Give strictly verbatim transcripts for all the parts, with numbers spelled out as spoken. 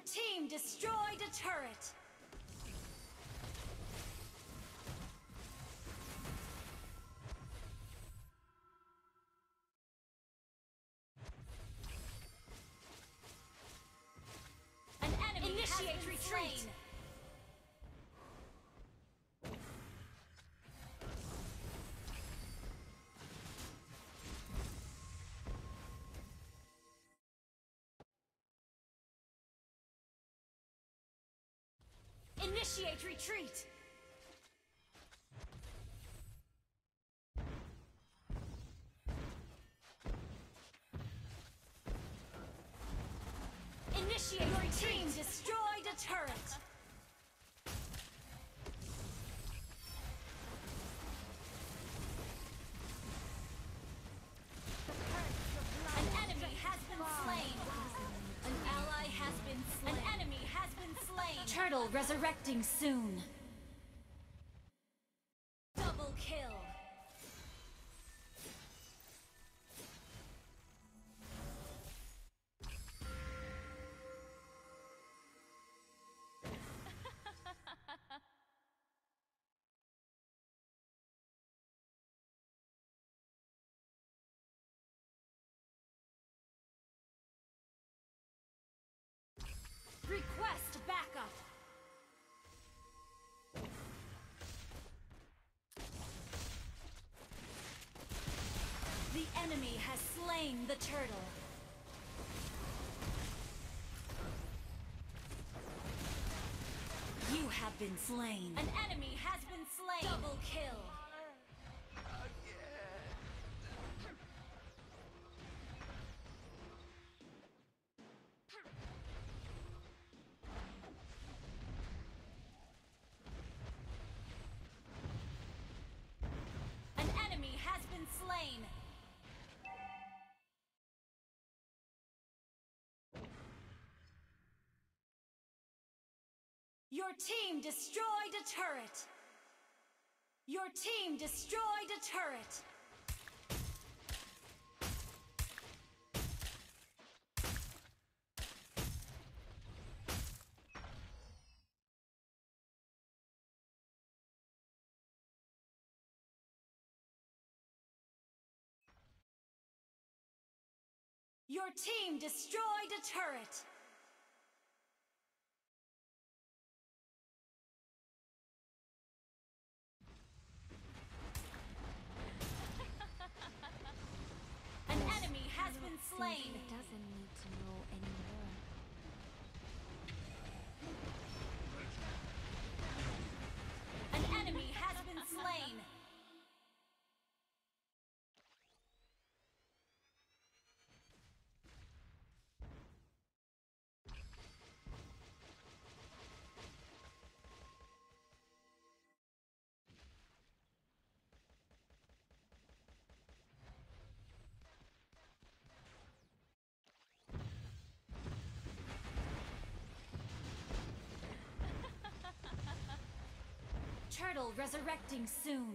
team destroyed a turret. An enemy Initiate has been retreat. Slain. Initiate retreat! Initiate Your retreat! Team destroyed a turret! An enemy has been slain! An ally has been slain! An enemy has been slain! Turtle resurrecting soon! Double kill! Request backup! The enemy has slain the turtle. You have been slain. An enemy has been slain. Double kill. An enemy has been slain. Your team destroyed a turret! Your team destroyed a turret! Your team destroyed a turret! Slain. It doesn't need to know anymore. An enemy has been slain. Turtle resurrecting soon.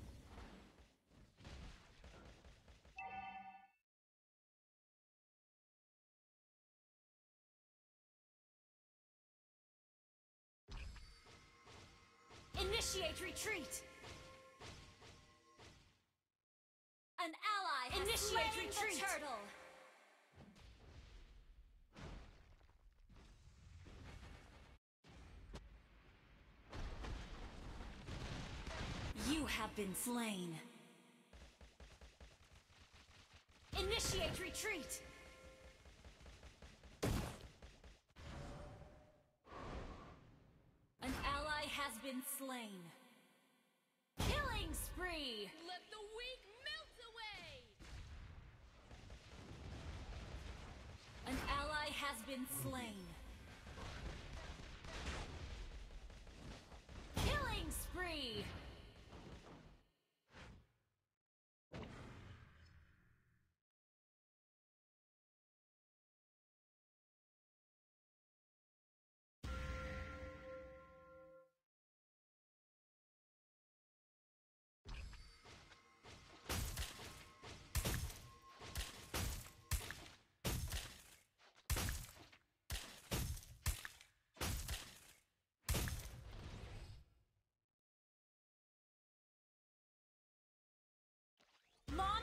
Initiate retreat. An ally has Initiate slain retreat. The turtle. You have been slain. Initiate retreat! An ally has been slain. Killing spree! Let the weak melt away! An ally has been slain. Killing spree!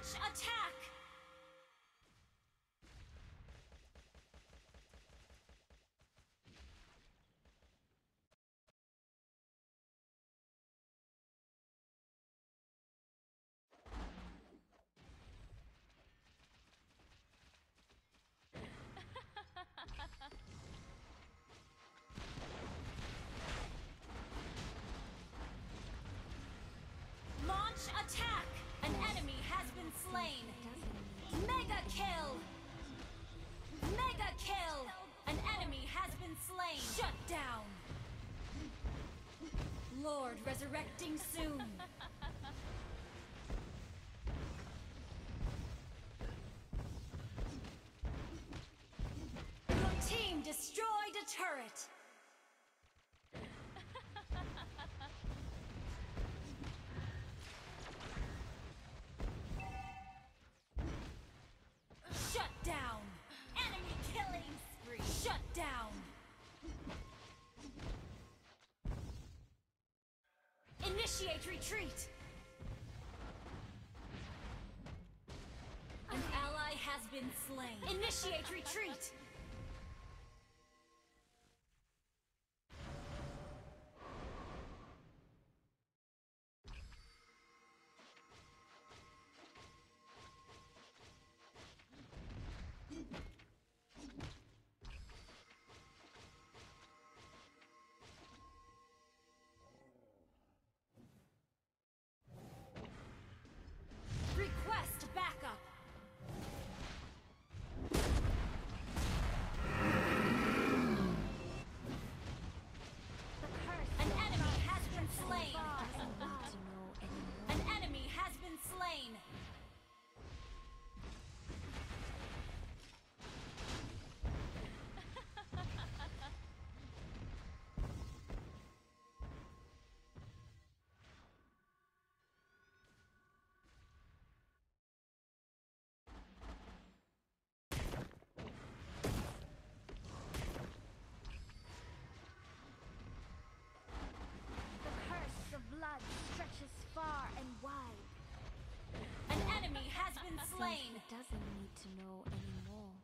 Launch attack! Launch attack! An enemy has been slain! Mega kill! Mega kill! An enemy has been slain! Shut down! Lord resurrecting soon! Your team destroyed a turret! Shut down! Enemy killing spree! Shut down! Initiate retreat! An ally has been slain. Initiate retreat! Request backup! An enemy has been slain! An enemy has been slain! The curse of blood stretches far and wide. An enemy has been slain! It doesn't need to know anymore.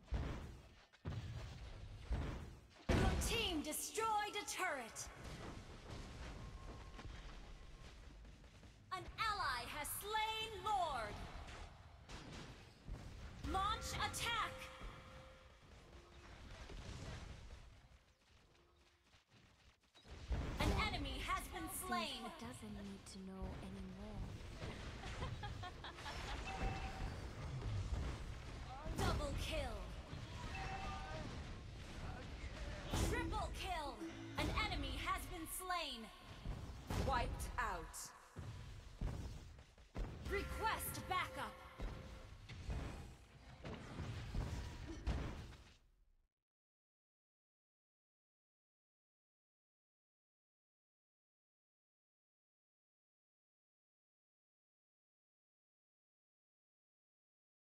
Your team destroyed a turret! An ally has slain Lord! Launch attack! An enemy has been slain! It doesn't need to know anymore. Double kill! Triple kill! An enemy has been slain! Wiped.